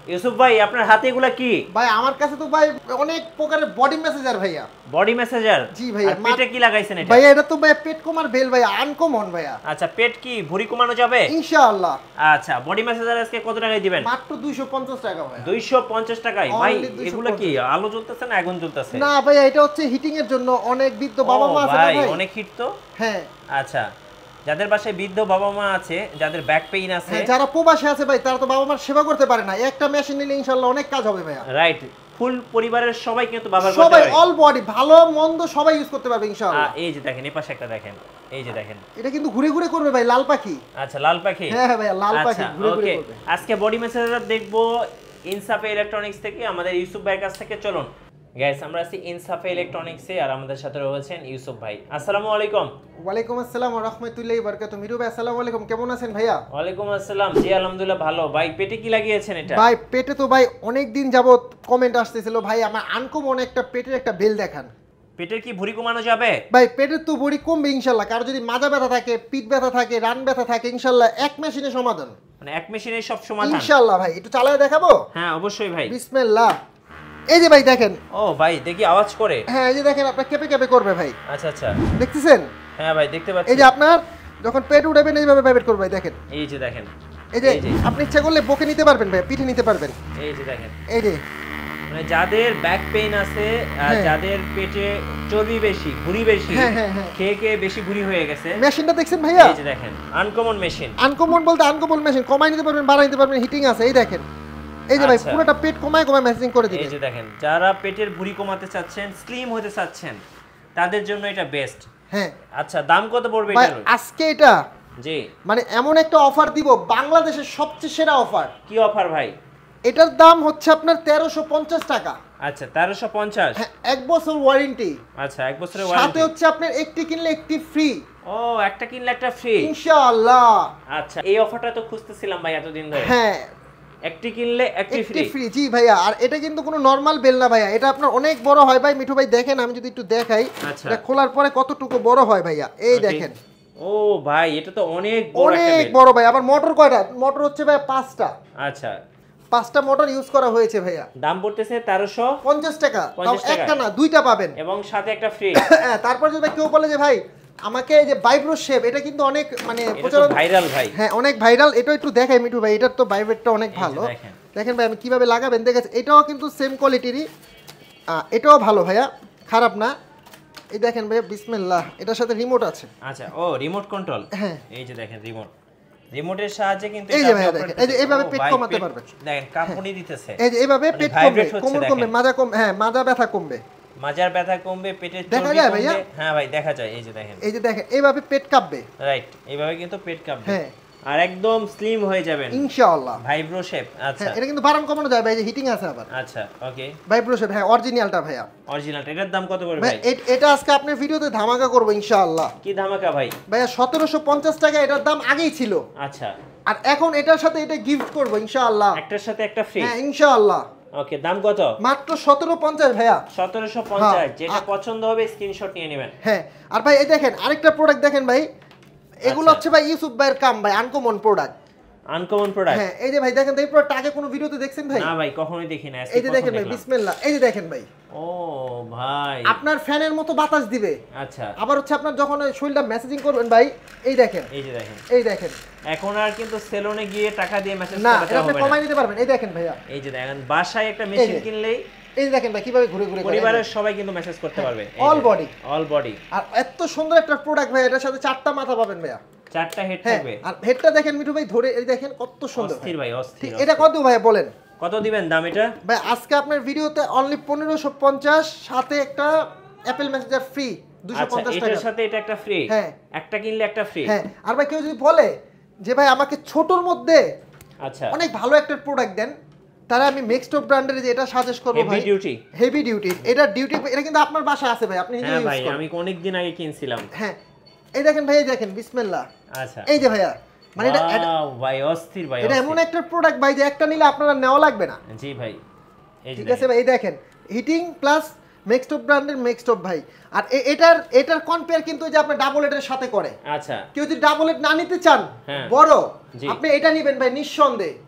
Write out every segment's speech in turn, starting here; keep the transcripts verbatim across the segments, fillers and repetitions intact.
ইউসুফ ভাই আপনার হাতে এগুলা কি? ভাই আমার কাছে তো ভাই অনেক প্রকারের বডি মেসেজার ভাইয়া। Body massager? জি ভাইয়া। আর পেটে কি লাগাইছেন এটা? ভাইয়া এটা তো ভাই পেট কমার বেল ভাইয়া, আনকমন ভাইয়া। আচ্ছা পেট কি ভুঁড়ি কমানো যাবে? ইনশাআল্লাহ। আচ্ছা বডি মেসেজার আজকে কত টাকায় দিবেন? মাত্র দুইশো পঞ্চাশ টাকা ভাই। দুইশো পঞ্চাশ টাকায়? ভাই এগুলা কি আলো জ্বলতেছে না আগুন জ্বলতেছে? না ভাইয়া এটা হচ্ছে হিটিং এর জন্য, অনেক বৃদ্ধ বাবা মা আছে না ভাই। ভাই অনেক হিট তো। হ্যাঁ। আচ্ছা যাদের বাসায় বৃদ্ধ বাবা মা আছে, যাদের ব্যাক পেইন আছে, যারা প্রবাসে আছে ভাই, তারা তো বাবা মার সেবা করতে পারে না, একটা মেশিন নিলে ইনশাআল্লাহ অনেক কাজ হবে ভাইয়া। রাইট। ফুল পরিবারের সবাই কিন্তু ব্যবহার করতে সবাই পারবে, অল বডি ভালো মন্দ সবাই ইউজ করতে পারবে ইনশাআল্লাহ। এই যে দেখেন এই পাশে একটা দেখেন, এই যে দেখেন এটা কিন্তু ঘুরে ঘুরে করবে ভাই, লাল পাখি। আচ্ছা লাল পাখি? হ্যাঁ হ্যাঁ ভাইয়া লাল পাখি ঘুরে ঘুরে করবে। আজকে বডি মেসেজার দেখবো ইনসাফে ইলেকট্রনিক্স থেকে, আমাদের ইউসুফ ভাইয়ের কাছ থেকে। চলুন গাইস আমরা আছি ইনসাফে ইলেকট্রনিক্সে, আর আমাদের সাথে রয়েছেন ইউসুফ ভাই। আসসালামু আলাইকুম। ওয়ালাইকুম আসসালাম ওয়া রাহমাতুল্লাহি ওয়া বারাকাতুহু। মিরু ভাই আসসালামু আলাইকুম, কেমন আছেন ভাইয়া? ওয়ালাইকুম আসসালাম। জি আলহামদুলিল্লাহ ভালো। ভাই পেটে কি লাগিয়েছেন এটা? ভাই পেটে তো ভাই অনেক দিন যাবত কমেন্ট আসতেছিল ভাই আমার আনকমন একটা পেটের একটা বেল দেখান। পেটের কি ভুঁড়ি কমানো যাবে? ভাই পেটের তো ভুঁড়ি কমবে ইনশাআল্লাহ। কারো যদি মাজা ব্যথা থাকে, পিঠ ব্যথা থাকে, রান ব্যথা থাকে, ইনশাআল্লাহ এক মেশিনে সমাধান। মানে এক মেশিনে সব সমাধান ইনশাআল্লাহ ভাই। একটু চালায় দেখাবো? হ্যাঁ অবশ্যই ভাই। বিসমিল্লাহ। এই যে ভাই দেখেন। ও ভাই দেখি আওয়াজ করে। হ্যাঁ এই যে দেখেন আপনার কেঁপে কেঁপে করবে ভাই। আচ্ছা আচ্ছা দেখতেছেন? হ্যাঁ ভাই দেখতে পাচ্ছি। এই যে আপনার যখন পেট উঠাবেন এইভাবে ভাইব্রেট করবে ভাই, দেখেন। এই যে দেখেন। এই যে আপনি ইচ্ছা করলে বকে নিতে পারবেন ভাই, পিঠে নিতে পারবেন। এই যে দেখেন। এই যে মানে যাদের ব্যাক পেইন আছে, আর যাদের পেটে চর্বি বেশি, ভুঁড়ি বেশি, খেয়ে খেয়ে বেশি ভুঁড়ি হয়ে গেছে। মেশিনটা দেখছেন ভাইয়া? এই যে দেখেন আনকমন মেশিন। আনকমন বলতে আনকমন মেশিন, কমাই নিতে পারবেন, বাড়াই নিতে পারবেন, হিটিং আছে। এই দেখেন এই যে ভাই পুরোটা পেট কমায় কমায় মেসেজিং করে দিবেন। এই যে দেখেন যারা পেটের ভুঁড়ি কমাতে চাচ্ছেন, স্লিম হতে চাচ্ছেন, তাদের জন্য এটা বেস্ট। হ্যাঁ। আচ্ছা দাম কত পড়বে ভাই এটার? আজকে এটা জি মানে এমন একটা অফার দিব, বাংলাদেশের সবচেয়ে সেরা অফার। কি অফার ভাই? এটার দাম হচ্ছে আপনার তেরোশো পঞ্চাশ টাকা। আচ্ছা তেরোশো পঞ্চাশ? হ্যাঁ এক বছর ওয়ারেন্টি। আচ্ছা এক বছরের ওয়ারেন্টি, সাথে হচ্ছে আপনার একটি কিনলে একটি ফ্রি। ও একটা কিনলে একটা ফ্রি ইনশাআল্লাহ। আচ্ছা এই অফারটা তো খুঁজতেছিলাম ভাই এতদিন ধরে। হ্যাঁ একটি কিনলে একটি ফ্রি। একটি ফ্রি জি ভাইয়া। আর এটা কিন্তু কোনো নরমাল বেল না ভাইয়া, এটা আপনার অনেক বড় হয় ভাই। মিঠু ভাই দেখেন আমি যদি একটু দেখাই, এটা খোলার পরে কতটুকু বড় হয় ভাইয়া, এই দেখেন। ও ভাই এটা তো অনেক বড় একটা বেল। অনেক বড় ভাই। আবার মোটর কয়টা? মোটর হচ্ছে ভাই পাঁচটা। আচ্ছা পাঁচটা মোটর ইউজ করা হয়েছে ভাইয়া। দাম পড়তেছে তেরোশো পঞ্চাশ টাকা। তাও একটা না দুইটা পাবেন, এবং সাথে একটা ফ্রি। হ্যাঁ তারপর যদি কেউ বলে যে ভাই আমাকে এই যে ভাইব্রো শেপ, এটা কিন্তু অনেক মানে প্রচলন ভাইরাল ভাই। হ্যাঁ অনেক ভাইরাল। এটা একটু দেখাই মিঠু ভাই, এটার তো ভাইব্রেটটা অনেক ভালো। দেখেন ভাই আমি কিভাবে লাগাবেন দেখেন। এটাও কিন্তু সেম কোয়ালিটিরই, এটাও ভালো ভাইয়া, খারাপ না। এই দেখেন ভাইয়া বিসমিল্লাহ, এটার সাথে রিমোট আছে। আচ্ছা ও রিমোট কন্ট্রোল। হ্যাঁ এই যে দেখেন রিমোট, রিমোটের সাহায্যে কিন্তু এই যে ভাইয়া দেখেন এই যে এইভাবে পেট কমাতে পারবেন। দেখেন কাঁপুনি দিতেছে। এই যে এইভাবে পেট কমবে, কোমর কমবে, মাজা কম, হ্যাঁ মাজা ব্যথা কমবে, মাজার ব্যথা কমবে, পেটের দেখা যায় ভাইয়া। হ্যাঁ ভাই দেখা যায়। এই যে দেখেন এই যে দেখেন এইভাবে পেট কাঁপবে। রাইট এইভাবে কিন্তু পেট কাঁপবে। হ্যাঁ আর একদম স্লিম হয়ে যাবেন ইনশাআল্লাহ। Vibro shape. আচ্ছা এটা কিন্তু বাড়ান কমানো যায় ভাই, যে হিটিং আছে আবার। আচ্ছা ওকে ভাইব্রো শেপ হ্যাঁ অরিজিনালটা ভাইয়া। অরিজিনালটা এটার দাম কত পড়বে ভাই? এটা আজকে আপনার ভিডিওতে ধামাকা করব ইনশাআল্লাহ। কি ধামাকা ভাই? ভাইয়া সতেরোশো পঞ্চাশ টাকা এটার দাম আগেই ছিল। আচ্ছা আর এখন এটার সাথে এটা গিফট করব ইনশাআল্লাহ। একটার সাথে একটা ফ্রি? হ্যাঁ ইনশাআল্লাহ। ওকে দাম কত? মাত্র সতেরোশো পঞ্চাশ ভাইয়া। সতেরোশো পঞ্চাশ। যেটা পছন্দ হবে স্ক্রিনশট নিয়ে নেবেন। হ্যাঁ আর ভাই এই দেখেন আরেকটা প্রোডাক্ট দেখেন ভাই, এগুলো হচ্ছে ভাই ইউসুফ ভাইয়ের কাম ভাই, আনকমন প্রোডাক্ট। Uncommon product? হ্যাঁ এই যে ভাই দেখেন এই প্রোডাক্ট আগে কোনো ভিডিওতে দেখছেন ভাই? না ভাই কখনোই দেখি না। এই যে দেখেন ভাই বিসমিল্লাহ, এই যে দেখেন ভাই। ও ভাই আপনার ফ্যানের মতো বাতাস দিবে। আচ্ছা আবার হচ্ছে আপনার যখন ওই শরীরটা মেসেজিং করবেন ভাই, এই দেখেন এই যে দেখেন এই দেখেন। এখন আর কিন্তু সেলুনে গিয়ে টাকা দিয়ে মেসেজ না করতে হবে না, আপনি কমাই নিতে পারবেন। এই দেখেন ভাইয়া এই যে দেখেন বাসায় একটা মেশিন কিনলেই এই দেখেন ভাই কিভাবে ঘুরে ঘুরে পরিবারের সবাই কিন্তু মেসেজ করতে পারবে। All body all body. আর এত সুন্দর একটা প্রোডাক্ট ভাই, এটার সাথে চারটা মাথা পাবেন ভাইয়া, চারটা হেড থাকবে। আর হেডটা দেখেন মিঠু ভাই ধরে এই দেখেন কত সুন্দর। অস্থির ভাই অস্থির। এটা কত ভাই বলেন? কত দিবেন দাম এটা? ভাই আজকে আপনার ভিডিওতে অনলি পনেরোশো পঞ্চাশ, সাথে একটা অ্যাপল মেসেঞ্জার ফ্রি দুইশো পঞ্চাশ টাকা। এটার সাথে এটা একটা ফ্রি? হ্যাঁ একটা কিনলে একটা ফ্রি। হ্যাঁ আর ভাই কেউ যদি বলে যে ভাই আমাকে ছোটর মধ্যে আচ্ছা অনেক ভালো একটা প্রোডাক্ট দেন, তাহলে আমি মেক্সটপ ব্র্যান্ডের যে এটা সাজেস্ট করব ভাই। Heavy duty. হেভি ডিউটি এটা ডিউটি, এটা কিন্তু আপনার বাসায় আছে ভাই, আপনি নিজে ইউজ করেন। হ্যাঁ ভাই আমি অনেক দিন আগে কিনছিলাম। হ্যাঁ এই দেখেন ভাই, এই দেখেন বিসমিল্লাহ। আচ্ছা এই যে ভাইয়া মানে এটা ভাই অস্থির ভাই, এটা এমন একটা প্রোডাক্ট ভাই যে একটা নিলে আপনারা নেওয়া লাগবে না। জি ভাই এই যে ঠিক আছে ভাই এই দেখেন হিটিং প্লাস মেক্সটপ ব্র্যান্ডের মেক্সটপ ভাই। আর এটার এটার কম্পেয়ার কিন্তু যে আপনি ডাবল এটার সাথে করে। আচ্ছা কেউ যদি ডাবল এট না নিতে চান বড়, আপনি এটা নেবেন ভাই নিঃসন্দেহে।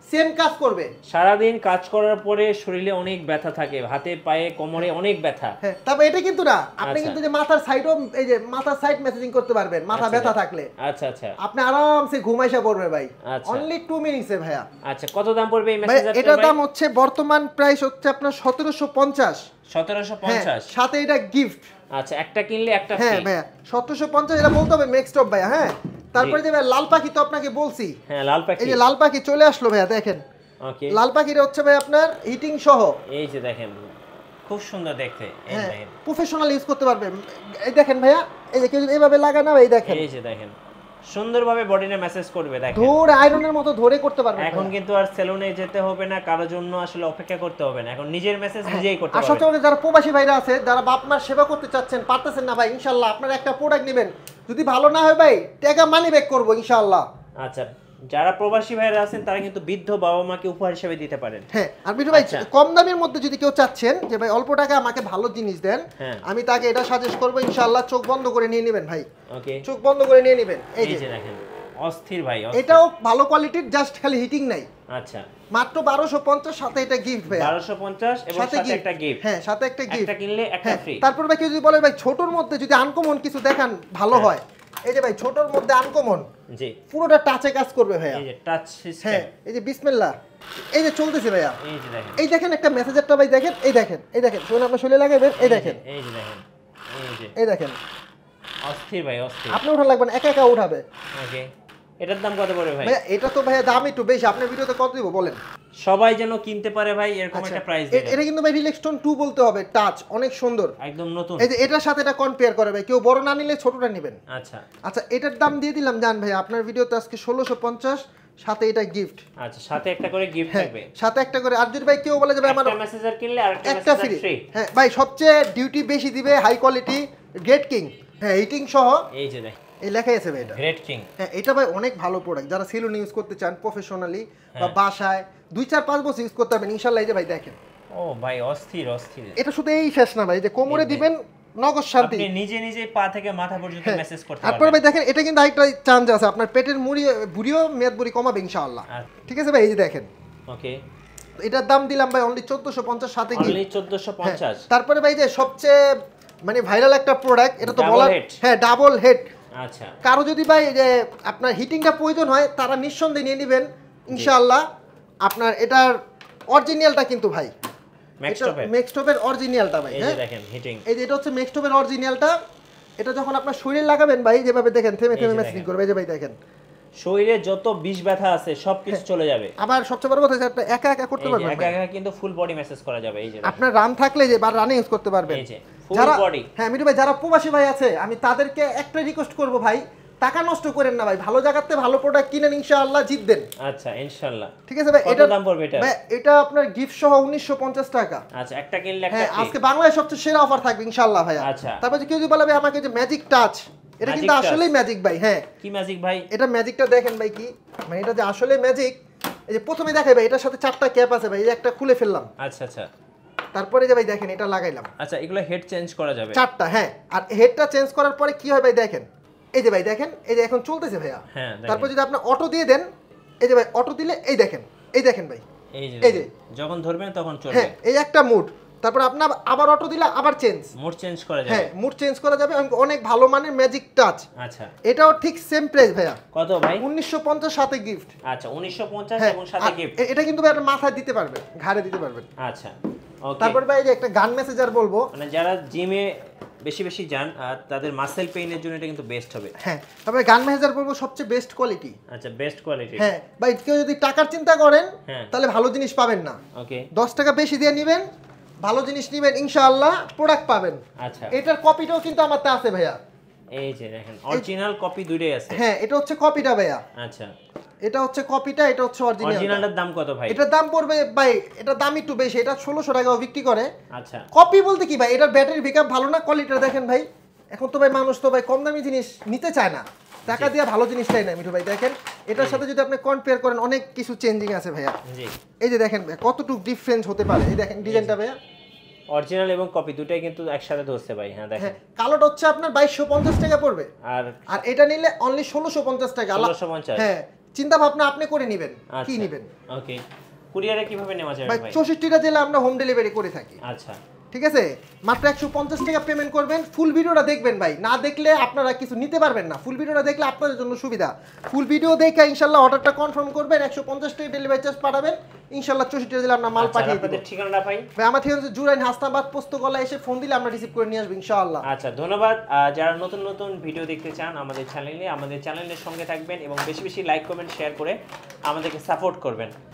সেম কাজ করবে। সারাদিন কাজ করার পরে শরীরে অনেক ব্যথা থাকে, হাতে পায়ে কোমরে অনেক ব্যথা। হ্যাঁ, তবে এটা কিন্তু না, আপনি আচ্ছা। কিন্তু যে মাথার সাইডও এই যে মাথার সাইড মেসেজিং করতে পারবেন, মাথা আচ্ছা, ব্যথা থাকলে। আচ্ছা আচ্ছা আপনি আরামসে ঘুমাইসা পড়বে ভাই, আচ্ছা। অনলি টু মিনিটসে ভাইয়া। আচ্ছা, কত দাম পড়বে এই ভাই মেসেজারটার? এটার দাম হচ্ছে বর্তমান প্রাইস হচ্ছে আপনার সতেরোশো পঞ্চাশ। সতেরোশো হ্যাঁ, পঞ্চাশ। সাথে এটা গিফট। আচ্ছা, একটা কিনলে একটা হ্যাঁ ফ্রি। ভাইয়া সতেরোশো পঞ্চাশ, এটা বলতে হবে নেক্সট অফ ভাইয়া। হ্যাঁ, তারপরে যে ভাই লাল পাখি তো আপনাকে বলছি। হ্যাঁ, লাল পাখি। এই যে লাল পাখি চলে আসলো ভাইয়া, দেখেন ওকে। লাল পাখিটা হচ্ছে ভাই আপনার হিটিং সহ। এই যে দেখেন, খুব সুন্দর দেখতে। এই হ্যাঁ, দেখেন, প্রফেশনাল ইউজ করতে পারবেন। এই দেখেন ভাইয়া, এই যে কেউ যদি এইভাবে লাগায় না, এই দেখেন এই যে দেখেন, সুন্দরভাবে বডিতে মেসেজ করবে। দেখেন, ধরে আয়রনের মতো ধরে করতে পারবেন। এখন কিন্তু আর সেলুনে যেতে হবে না, কারোর জন্য আসলে অপেক্ষা করতে হবে না, এখন নিজের মেসেজ নিজেই করতে আর পারবেন। সবচেয়ে বড়, যারা প্রবাসী ভাইরা আছে, যারা বাপ মার সেবা করতে চাচ্ছেন, পারতেছেন না ভাই, ইনশাআল্লাহ আপনারা একটা প্রোডাক্ট নেবেন, যদি ভালো না হয় ভাই টাকা মানি ব্যাক করবো ইনশাআল্লাহ। আচ্ছা, যারা প্রবাসী ভাইরা আছেন তারা কিন্তু বৃদ্ধ বাবা মাকে উপহার হিসেবে দিতে পারেন। হ্যাঁ, আর বিটু ভাই আচ্ছা। কম দামের মধ্যে যদি কেউ চাচ্ছেন যে ভাই অল্প টাকা আমাকে ভালো জিনিস দেন, হ্যাঁ। আমি তাকে এটা সাজেস্ট করবো ইনশাআল্লাহ, চোখ বন্ধ করে নিয়ে নেবেন ভাই, ওকে, চোখ বন্ধ করে নিয়ে নেবেন। এই এই যে যে দেখেন, অস্থির ভাই, অস্থির। এটাও ভালো কোয়ালিটির, জাস্ট খালি হিটিং নাই। আচ্ছা, মাত্র বারোশো পঞ্চাশ, সাথে এটা গিফট ভাই, বারোশো পঞ্চাশ এবং সাথে একটা গিফট। হ্যাঁ, সাথে একটা গিফট। একটা কিনলে একটা হ্যাঁ, ফ্রি। তারপর ভাই কেউ যদি বলে ভাই ছোটর মধ্যে যদি আনকমন কিছু দেখান ভালো হ্যাঁ। হয়, এই যে ভাই ছোটর মধ্যে আনকমন, জি, পুরোটা টাচে কাজ করবে ভাইয়া। এই যে টাচ সিস্টেম। হ্যাঁ, এই যে বিসমিল্লাহ, এই যে চলতেছে ভাইয়া। এই যে দেখেন, এই দেখেন একটা মেসেজারটা ভাই, দেখেন এই দেখেন, এই দেখেন শুনুন, আপনার শরীরে লাগাবেন, এই দেখেন, এই যে দেখেন, এই যে এই দেখেন, অস্থির ভাই, অস্থির। আপনি উঠা লাগবেন, একা একা উঠাবে ওকে, এটার দাম কত পড়বে ভাই? ভাইয়া। এটা তো ভাইয়া দাম একটু বেশি, আপনার ভিডিওতে কত দিব বলেন? সবাই যেন কিনতে পারে ভাই, এরকম আচ্ছা, একটা প্রাইস এ- দিবেন। এটা কিন্তু ভাই রিলেক্সটন টু বলতে হবে, টাচ অনেক সুন্দর, একদম নতুন। এই যে এটার সাথে এটা কম্পেয়ার করে ভাই, কেউ বড় না নিলে ছোটটা নেবেন। আচ্ছা আচ্ছা, এটার দাম দিয়ে দিলাম জান ভাই আপনার ভিডিওতে আজকে ষোলোশো পঞ্চাশ, সাথে এটা গিফট। আচ্ছা, সাথে একটা করে গিফট হ্যাঁ, থাকবে। সাথে একটা করে। আর যদি ভাই কেউ বলে যাবে আমার একটা মেসেজার কিনলে আরেকটা একটা মেসেজার ফ্রি, ফ্রি। হ্যাঁ ভাই সবচেয়ে ডিউটি বেশি দিবে, হাই কোয়ালিটি গ্রেট কিং। হ্যাঁ, হিটিং সহ, এই যে দেখ, এই লেখাই আছে ভাই এটা। Great king. হ্যাঁ, এটা ভাই অনেক ভালো প্রোডাক্ট, যারা সেলুন ইউজ করতে চান প্রফেশনালি বা বাসায় দুই চার পাঁচ বছর ইউজ করতে পারবেন ইনশাআল্লাহ। এই যে ভাই দেখেন, ও ভাই, অস্থির অস্থির। এটা শুধু এই শেষ না ভাই, যে কোমরে দিবেন নগদ শান্তি, আপনি নিজে নিজে পা থেকে মাথা পর্যন্ত মেসেজ করতে তারপর পারবেন। ভাই দেখেন এটা কিন্তু আরেকটা চান্স আছে, আপনার পেটের মুড়ি বুড়িও মেয়াদ বুড়ি কমাবে ইনশাআল্লাহ। আচ্ছা। ঠিক আছে ভাই, এই যে দেখেন, ওকে, এটার দাম দিলাম ভাই অনলি চোদ্দোশো পঞ্চাশ, সাথে কি অনলি চোদ্দোশো পঞ্চাশ। তারপরে ভাই যে সবচেয়ে মানে ভাইরাল একটা প্রোডাক্ট, এটা তো Double বলার, head। হ্যাঁ ডাবল হেড। আচ্ছা, কারো যদি ভাই যে আপনার হিটিংটা প্রয়োজন হয়, তারা নিঃসন্দেহে নিয়ে নেবেন ইনশাআল্লাহ। আপনার এটার অরিজিনালটা কিন্তু ভাই, ম্যাক্সটপের, মেক্সটপের অরিজিনালটা ভাই। এই যে হ্যাঁ, দেখেন হিটিং। এই যে এটা হচ্ছে মেক্সটপের অরিজিনালটা। এটা যখন আপনার শরীরে লাগাবেন ভাই, যেভাবে দেখেন থেমে এই থেমে যে মেসেজিং দেখেন। করবে, এই যে ভাই দেখেন। শরীরে যত বিষ ব্যথা আছে সবকিছু চলে যাবে। আবার সবচেয়ে বড় কথা হচ্ছে আপনি একা একা করতে এই যে পারবেন একা ভাই। একা কিন্তু ফুল বডি মেসেজ করা যাবে। এই যে দেখেন। আপনার রান থাকলে যে বার রানে ইউজ করতে পারবেন। এই যে ফুল যারা বডি। হ্যাঁ মিঠু ভাই, যারা প্রবাসী ভাই আছে, আমি তাদেরকে একটা রিকোয়েস্ট করব ভাই, টাকা নষ্ট করেন না ভাই, ভালো জায়গাতে ভালো প্রোডাক্ট কিনেন, ইনশাআল্লাহ জিতবেন। আচ্ছা, ইনশাআল্লাহ। ঠিক আছে ভাই, কত এটা দাম পড়বে এটা? ভাই এটা আপনার গিফট সহ উনিশশো পঞ্চাশ টাকা। আচ্ছা, একটা কিনলে একটা হ্যাঁ, ফ্রি। আজকে বাংলাদেশ সবচেয়ে সেরা অফার থাকবে ইনশাআল্লাহ ভাই। আচ্ছা। তারপর যে কেউ যদি বলে ভাই আমাকে যে ম্যাজিক টাচ, এটা Magic কিন্তু touch। আসলেই ম্যাজিক ভাই। হ্যাঁ, কি ম্যাজিক ভাই? এটা ম্যাজিকটা দেখেন ভাই, কি মানে এটা যে আসলে ম্যাজিক। এই যে প্রথমে দেখাই ভাই, এটার সাথে চারটা ক্যাপ আছে ভাই, এই যে একটা খুলে ফেললাম, আচ্ছা আচ্ছা তারপরে যে ভাই দেখেন এটা লাগাইলাম আচ্ছা, এগুলো হেড চেঞ্জ করা যাবে? চারটা। হ্যাঁ, আর হেডটা চেঞ্জ করার পরে কি হয় ভাই দেখেন, এই যে ভাই দেখেন, এই যে এখন চলতেছে ভাইয়া। হ্যাঁ, দেখেন। তারপর যদি আপনি অটো দিয়ে দেন, এই যে ভাই অটো দিলে এই দেখেন, এই দেখেন ভাই, এই যে এই যে। দেখেন, যখন ধরবেন তখন চলবে। হ্যাঁ, এই একটা মুড। তারপর আপনার আবার অটো দিলে আবার চেঞ্জ, মোড চেঞ্জ করা যাবে। হ্যাঁ মুড চেঞ্জ করা যাবে। অনেক ভালো মানের ম্যাজিক টাচ। আচ্ছা, এটাও ঠিক সেম প্রাইস ভাইয়া, কত ভাই? উনিশশো পঞ্চাশ, সাথে গিফট। আচ্ছা, উনিশশো পঞ্চাশ হ্যাঁ, এবং সাথে আর গিফট। এ- এটা কিন্তু ভাই আপনি মাথায় দিতে পারবেন, ঘাড়ে দিতে পারবেন। আচ্ছা, ওকে। তারপর ভাই এই যে একটা গান মেসেজার বলবো, মানে যারা জিমে বেশি বেশি যান আর তাদের মাসেল পেইনের জন্য এটা কিন্তু বেস্ট হবে। হ্যাঁ তারপরে গান মেসেজার বলবো সবচেয়ে বেস্ট কোয়ালিটি। আচ্ছা, বেস্ট কোয়ালিটি। হ্যাঁ ভাই, কেউ যদি টাকার চিন্তা করেন হ্যাঁ। তাহলে ভালো জিনিস পাবেন না, ওকে, দশ টাকা বেশি দিয়ে নেবেন, ভালো জিনিস নেবেন, ইনশাআল্লাহ প্রোডাক্ট পাবেন। আচ্ছা, এটার কপিটাও কিন্তু আমার তা আছে ভাইয়া। এই যে দেখেন, অরিজিনাল কপি দুইটাই আছে। হ্যাঁ, এটা হচ্ছে কপিটা ভাইয়া, আচ্ছা, এটা হচ্ছে কপিটা, এটা হচ্ছে অরিজিনাল। অরিজিনালটার দাম কত ভাই? এটার দাম পড়বে ভাই, এটার দাম একটু বেশি, এটা ষোলোশো টাকাও বিক্রি করে। আচ্ছা, কপি বলতে কি ভাই, এটার ব্যাটারি ব্যাকআপ ভালো না, কোয়ালিটিটা দেখেন ভাই। এখন তো ভাই মানুষ তো ভাই কম দামি জিনিস নিতে চায় না, টাকা দিয়ে ভালো জিনিস চাই না মিঠু ভাই। দেখেন এটার সাথে যদি আপনি কম্পেয়ার করেন, অনেক কিছু চেঞ্জিং আছে ভাইয়া। জি, এই যে দেখেন ভাই কতটুকু ডিফারেন্স হতে পারে, এই দেখেন ডিজাইনটা ভাইয়া। অরিজিনাল এবং কপি দুটাই কিন্তু একসাথে ধরছে ভাই। হ্যাঁ, দেখেন। হ্যাঁ, কালোটা হচ্ছে আপনার বাইশশো পঞ্চাশ টাকা পড়বে, আর আর এটা নিলে অনলি ষোলোশো পঞ্চাশ টাকা। ষোলোশো পঞ্চাশ। হ্যাঁ, চিন্তা ভাবনা আপনি করে নেবেন কি আচ্ছা। নেবেন। ওকে, কুরিয়ারে কিভাবে নেওয়া যাবে ভাই ভাই? চৌষট্টিটা জেলা আমরা হোম ডেলিভারি করে থাকি। আচ্ছা, ঠিক আছে, মাত্র একশো পঞ্চাশ টাকা পেমেন্ট করবেন। ফুল ভিডিওটা দেখবেন ভাই, না দেখলে আপনারা কিছু নিতে পারবেন না। ফুল ভিডিওটা দেখলে আপনাদের জন্য সুবিধা। ফুল ভিডিও দেখে ইনশাল্লাহ অর্ডারটা কনফার্ম করবেন, একশো পঞ্চাশ টাকা ডেলিভারি চার্জ পাঠাবেন, ইনশাল্লাহ চৌষট্টি জেলা আমরা মাল আচ্ছা, পাঠিয়ে আপনাদের দেব। ঠিকানাটা ভাই? ভাই আমার থেকে হচ্ছে জুরাইন হাসনাবাদ পোস্তগোলা, এসে ফোন দিলে আমরা রিসিভ করে নিয়ে আসবো ইনশাআল্লাহ। আচ্ছা, ধন্যবাদ। আহ, যারা নতুন নতুন ভিডিও দেখতে চান আমাদের চ্যানেলে, আমাদের চ্যানেলের সঙ্গে থাকবেন এবং বেশি বেশি লাইক কমেন্ট শেয়ার করে আমাদেরকে সাপোর্ট করবেন।